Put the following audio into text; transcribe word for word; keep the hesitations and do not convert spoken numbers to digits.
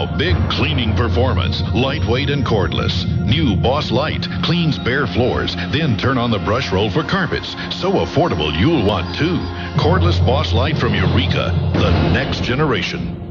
big cleaning performance, lightweight and cordless. New Boss Light cleans bare floors, then turn on the brush roll for carpets. So affordable you'll want two. Cordless Boss Light from Eureka, the next generation.